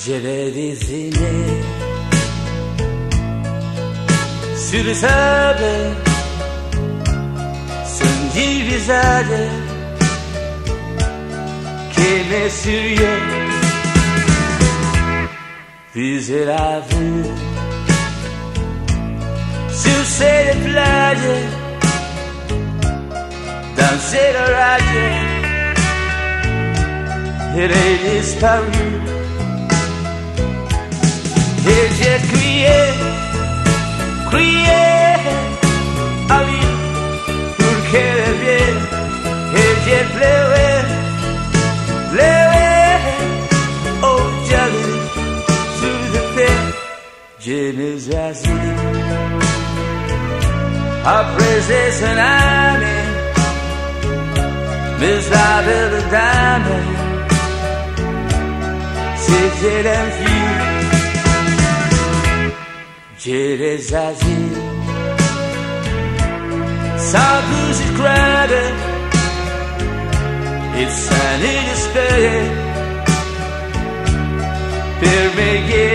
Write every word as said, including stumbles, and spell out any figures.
J'ai dessiné sur le sable son visage qui me souriait, puis elle a vu sur cette plage danser l'orage. Elle est disparue et j'ai crié, crié à lui pour qu'elle vienne, et j'ai pleuré, pleuré, oh j'allais sur le fait, je me assis après ces années, mais la belle dame, c'était l'infini. J'ai les assis sans vous y croire et sans y espérer per me